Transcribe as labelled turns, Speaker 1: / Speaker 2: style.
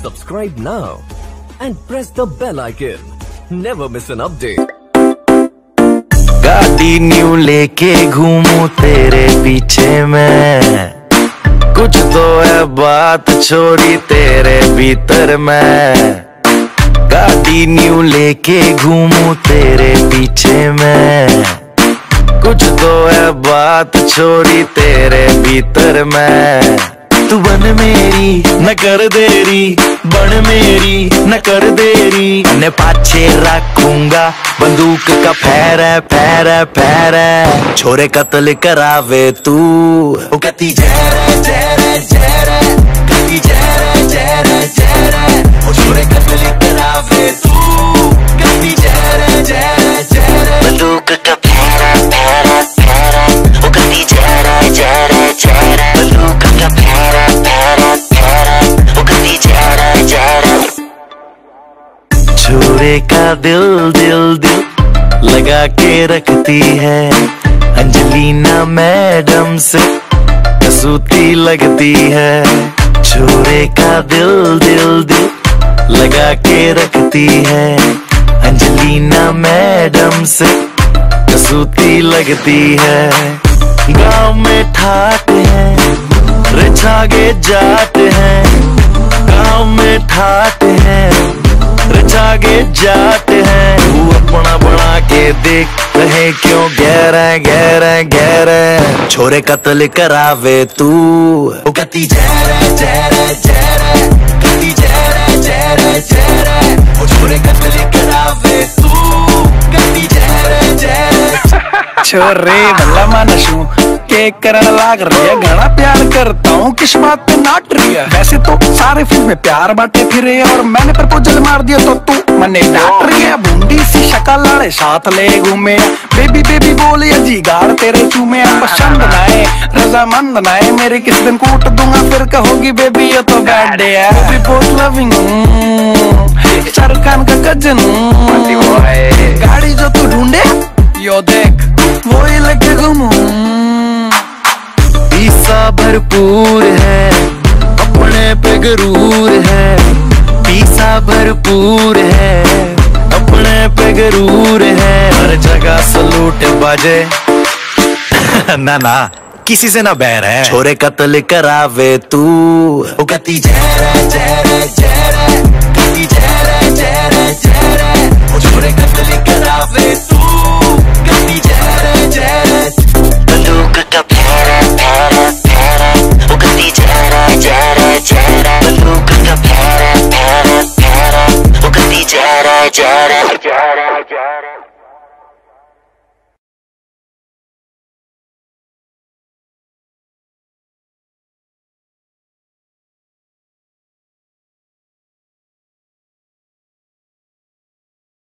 Speaker 1: Subscribe now and press the bell icon. Never miss an update.
Speaker 2: गाड़ी new लेके घूमूं तेरे पीछे मैं, कुछ तो है बात छोड़ी तेरे भीतर मैं। गाड़ी न्यू लेके घूमूं तेरे पीछे मैं, कुछ तो है बात छोड़ी तेरे भीतर मैं। तू बन मेरी न कर देरी, बन मेरी न कर देरी, ने पाछे रखूंगा बंदूक का फैरे फैरे फैरे। छोरे कत्ल करावे तू कहती जहरे जहरे जहरे, कहती जहरे जहरे जहरे। छोरे कत्ल करावे तू कहती जहरे जहरे जहरे। बंदूक का फैरे फैरे फैरे, वो कहती जहरे जहरे जहरे। बंदूक का फैरे फैरे फैरे, वो कहती जहरे जहरे। छोरे का दिल दिल दिल लगा के रखती है, अंजलिना मैडम से कसूती लगती है। छोरे का दिल दिल दिल लगा के रखती है, अंजलिना मैडम से कसूती लगती है। गांव में ठाट है रिछागे जाट है, गांव में ठाट है रिछागे जाट है। तू अपना बना के देख रहे क्यों गहरा गहरा गहरा। छोरे कत्ल करावे तू कहती जहरे जहरे जहरे, कहती जहरे जहरे जहरे। छोरे कत्ल करावे तू कहती जहरे जहरे।
Speaker 3: छोरे भला मानसू के करन लाग रही है, घना प्यार करता हूँ किस बात पे नाट रही है। वैसे तो सारे फिल्म में प्यार बांटे फिरे, और मैंने प्रपोजल मार दिया तो तू मने डांट रही है। बूंदी सी शक्ल लाड़े साथ ले घूमे, बेबी बेबी बोले जी गाड़ तेरे चूमे। पसंद नाए रजामंद नाए, मेरे किस दिन कूट दूंगा फिर कहोगी बेबी ये तो बैड है। बेबी बहुत लविंग शाहरुख खान का कजन। गाड़ी जो तू ढूंढे यो देख वो ही लेके घूमूं।
Speaker 2: पीसा भरपूर है अपने पे गरूर है, पीसा भरपूर है अपने पे गरूर है। हर जगह सलूट बाजे ना ना किसी से ना बैर है। छोरे कत्ल करावे तू कहती जहरे जहरे जहरे, कहती जहरे जहरे जहरे। छोरे कत्ल करावे तू कहती जहरे जहरे। बंदूक का फैरे फैरे फैरे, वो कहती जहरे जहरे जहरे। बंदूक का फैरे फैरे फैरे, वो कहती जहरे जहरे जहरे जहरे।